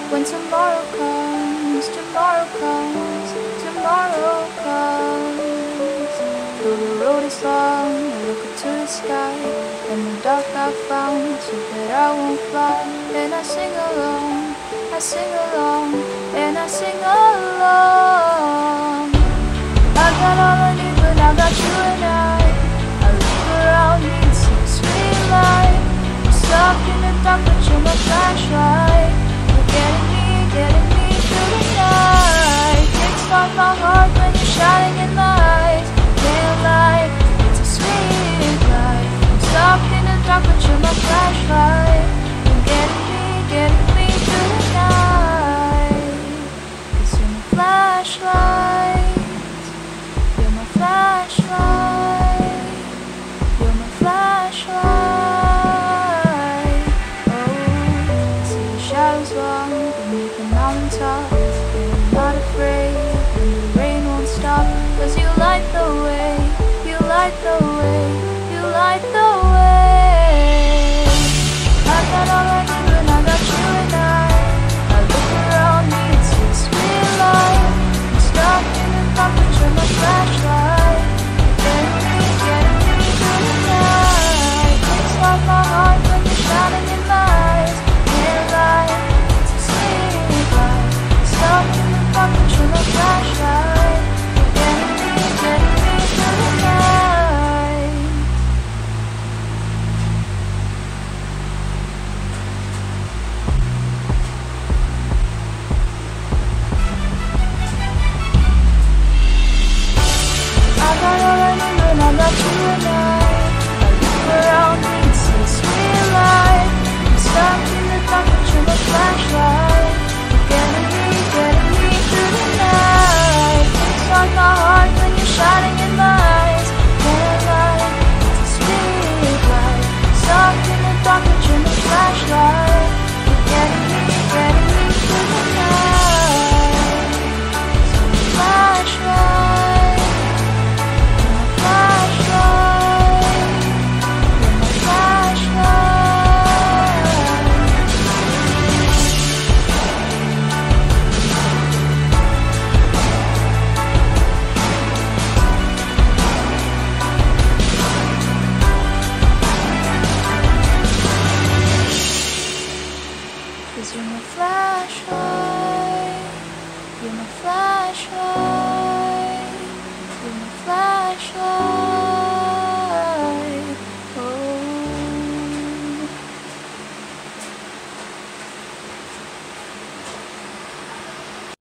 When tomorrow comes, tomorrow comes, tomorrow comes. Though the road is long, I look up to the sky. In the dark I found so that I won't fly. And I sing along, I sing along, and I sing along. I got all I need, but I got you and I look around me and see a sweet light. I'm stuck in the dark, but you're my flashlight. You're getting me through the night. Kickstart my heart when you're shining in my eyes. Can't lie, it's a sweet life. I'm stuck in the dark, but you're my flashlight. You're getting me through the night. 'Cause you're my flashlight. You're my flashlight. You're my flashlight. Oh, I see the shadows long beneath the mountaintop, and I'm not afraid when the rain won't stop. 'Cause you light the way, you light the way, you light the way. I got all I need and I got you and I look around me and see a sweet light. I'm stuck in the dark, but you're my flashlight. Getting me through the night. It's like my heart when you're shining in my eyes. Can't lie, it's a sweet life. Stuck in the dark, but you're my flashlight. Getting me through the night. I got all I need and I got you and I look around me and see a sweet light. I'm stuck in the dark, but you're my flashlight. Getting me through the night. It's like my heart when you're shining in my eyes. Can't lie, it's a sweet light. Stuck in the dark, but you're my flashlight. Getting me through the night. Flashlight. You're my flashlight, you're my flashlight, you're my flashlight.